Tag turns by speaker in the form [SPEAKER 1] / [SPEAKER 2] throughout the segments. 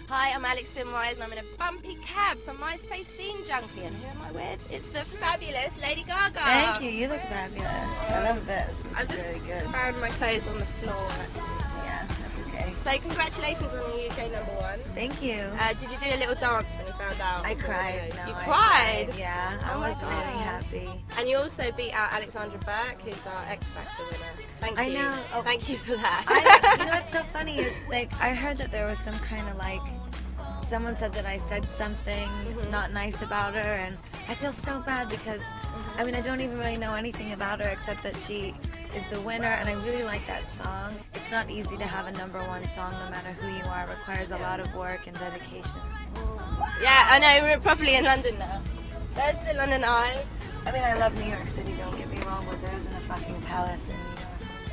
[SPEAKER 1] Hi, I'm Alex Simwise and I'm in a bumpy cab from MySpace Scene Junkie, and who am I with? It's the fabulous Lady Gaga.
[SPEAKER 2] Thank you, you look fabulous. I love this.
[SPEAKER 1] I've
[SPEAKER 2] This
[SPEAKER 1] just
[SPEAKER 2] is really good.
[SPEAKER 1] found my clothes on the floor actually.
[SPEAKER 2] Yeah, that's okay.
[SPEAKER 1] So congratulations on the UK #1.
[SPEAKER 2] Thank you.
[SPEAKER 1] Did you do a little dance when you found out?
[SPEAKER 2] I cried. No,
[SPEAKER 1] You
[SPEAKER 2] I
[SPEAKER 1] cried?
[SPEAKER 2] Yeah, I
[SPEAKER 1] Oh my
[SPEAKER 2] was really
[SPEAKER 1] gosh.
[SPEAKER 2] happy.
[SPEAKER 1] And you also beat out Alexandra Burke, who's our X Factor winner. Thank you.
[SPEAKER 2] I know. Oh.
[SPEAKER 1] Thank you for that.
[SPEAKER 2] You know what's so funny is, like, I heard that there was some kind of, like, someone said that I said something not nice about her, and I feel so bad because, I mean, I don't even really know anything about her except that she is the winner, and I really like that song. It's not easy to have a #1 song no matter who you are. It requires a lot of work and dedication.
[SPEAKER 1] Yeah, I know, we're properly in London now. There's the London Eye.
[SPEAKER 2] I mean, I love New York City, don't get me wrong, but there isn't a fucking palace in New York.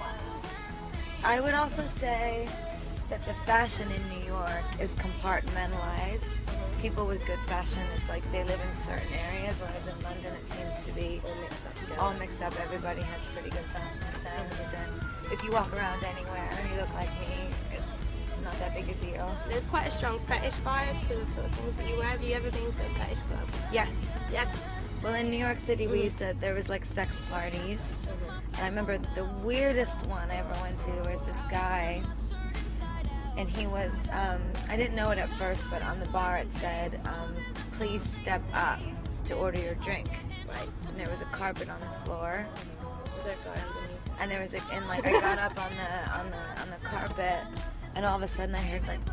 [SPEAKER 2] I would also say that the fashion in New York is compartmentalized. People with good fashion, it's like they live in certain areas, whereas in London it seems to be all mixed up. Everybody has pretty good fashion sense, and if you walk around anywhere and you look like me, it's not that big a deal.
[SPEAKER 1] There's quite a strong fetish vibe to the sort of things that you wear. Have you ever been to a fetish club?
[SPEAKER 2] Yes.
[SPEAKER 1] Yes.
[SPEAKER 2] Well, in New York City, there was like sex parties. And I remember the weirdest one I ever went to was this guy. And he was, I didn't know it at first, but on the bar it said, please step up to order your drink.
[SPEAKER 1] Right.
[SPEAKER 2] And there was a carpet on the floor.
[SPEAKER 1] Was there a guy underneath?
[SPEAKER 2] And there was I got up on the carpet, and all of a sudden I heard like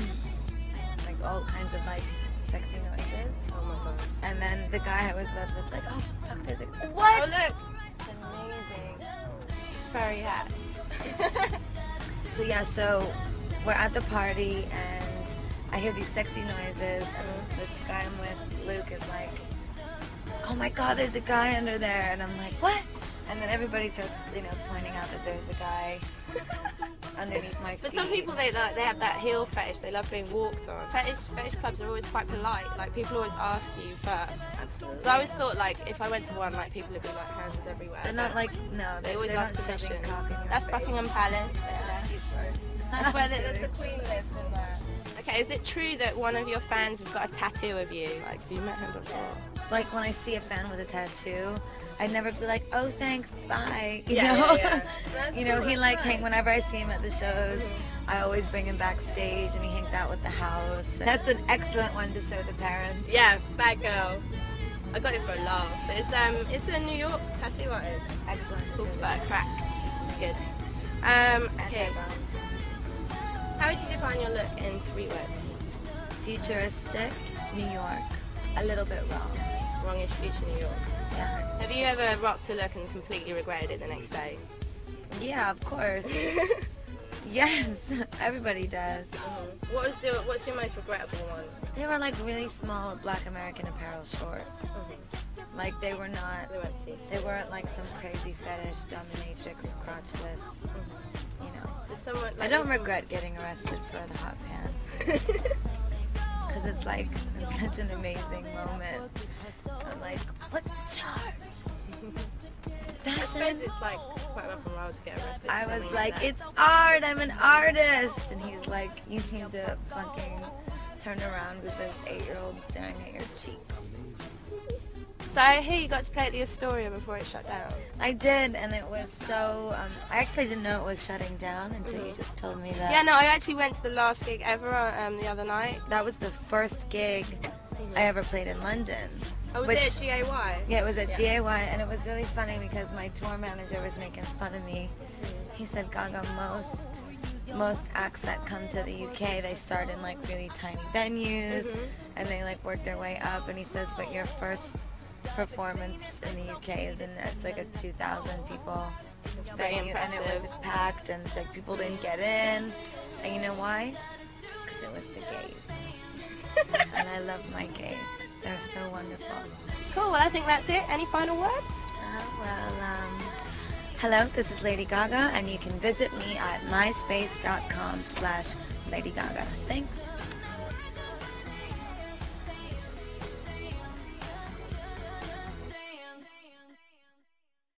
[SPEAKER 2] all kinds of like sexy noises.
[SPEAKER 1] Oh my god.
[SPEAKER 2] And then the guy I was with was like, oh fuck, there's what?
[SPEAKER 1] Oh look!
[SPEAKER 2] It's amazing.
[SPEAKER 1] Furry hat.
[SPEAKER 2] So yeah, so we're at the party and I hear these sexy noises, and the guy I'm with, Luke, is like, oh my god, there's a guy under there, and I'm like, what? And then everybody starts, pointing out that there's a guy underneath my feet.
[SPEAKER 1] But some people, they have that heel fetish. They love being walked on. Fetish clubs are always quite polite. Like, people always ask you first.
[SPEAKER 2] Absolutely.
[SPEAKER 1] So I always thought, like, if I went to one, like, people would be like hands everywhere.
[SPEAKER 2] They're not like, no,
[SPEAKER 1] they always
[SPEAKER 2] they're
[SPEAKER 1] ask
[SPEAKER 2] not shoving
[SPEAKER 1] permission.
[SPEAKER 2] cock in your
[SPEAKER 1] That's
[SPEAKER 2] face.
[SPEAKER 1] Buckingham Palace.
[SPEAKER 2] That's cute first.
[SPEAKER 1] That's where the Queen lives in there. Okay, is it true that one of your fans has got a tattoo of you? Like, have you met him before?
[SPEAKER 2] Like, when I see a fan with a tattoo, I'd never be like, oh, thanks, bye. You
[SPEAKER 1] Yeah,
[SPEAKER 2] know?
[SPEAKER 1] yeah. That's
[SPEAKER 2] You know,
[SPEAKER 1] cool,
[SPEAKER 2] he
[SPEAKER 1] that's
[SPEAKER 2] like,
[SPEAKER 1] nice.
[SPEAKER 2] whenever I see him at the shows, I always bring him backstage, and he hangs out with the house. That's an excellent one to show the parents.
[SPEAKER 1] Yeah, bad girl. I got it for a laugh. It's a New York tattoo artist.
[SPEAKER 2] Excellent to
[SPEAKER 1] Called
[SPEAKER 2] show the
[SPEAKER 1] Burt
[SPEAKER 2] parents.
[SPEAKER 1] Crack. It's good. Okay. How would you define your look in 3 words?
[SPEAKER 2] Futuristic, New York, a little bit wrong.
[SPEAKER 1] Wrongish future New York.
[SPEAKER 2] Yeah.
[SPEAKER 1] Have you ever rocked a look and completely regretted it the next day?
[SPEAKER 2] Yeah, of course. Yes, everybody does.
[SPEAKER 1] What's your most regrettable one?
[SPEAKER 2] They were like really small Black American Apparel shorts. Like they weren't like some crazy fetish dominatrix crotchless. You know. I don't regret getting arrested for the hot pants. Because it's like, it's such an amazing moment. I'm like, what's the charge?
[SPEAKER 1] I suppose
[SPEAKER 2] Fashion?
[SPEAKER 1] it's like quite rough and roll to get arrested.
[SPEAKER 2] I
[SPEAKER 1] for
[SPEAKER 2] was
[SPEAKER 1] something
[SPEAKER 2] like,
[SPEAKER 1] that.
[SPEAKER 2] it's art, I'm an artist. And he's like, you need to fucking turn around because there's 8-year-olds staring at your cheeks.
[SPEAKER 1] So I hear you got to play at the Astoria before it shut down.
[SPEAKER 2] I did, and it was so, I actually didn't know it was shutting down until you just told me that.
[SPEAKER 1] Yeah, no, I actually went to the last gig ever the other night.
[SPEAKER 2] That was the first gig I ever played in London.
[SPEAKER 1] Oh, was
[SPEAKER 2] Which-
[SPEAKER 1] it at GAY?
[SPEAKER 2] Yeah, it was at GAY, and it was really funny because my tour manager was making fun of me. He said, Gaga, most acts that come to the UK, they start in like really tiny venues, and they like work their way up, and he says, but your first performance in the UK is in like a 2,000 people
[SPEAKER 1] pretty
[SPEAKER 2] venue, and it was
[SPEAKER 1] impressive.
[SPEAKER 2] packed, and like people didn't get in, and you know why? Because it was the gays. And I love my gays. They're so wonderful.
[SPEAKER 1] Cool, well I think that's it. Any final words?
[SPEAKER 2] Hello, this is Lady Gaga, and you can visit me at myspace.com/Lady Gaga. Thanks.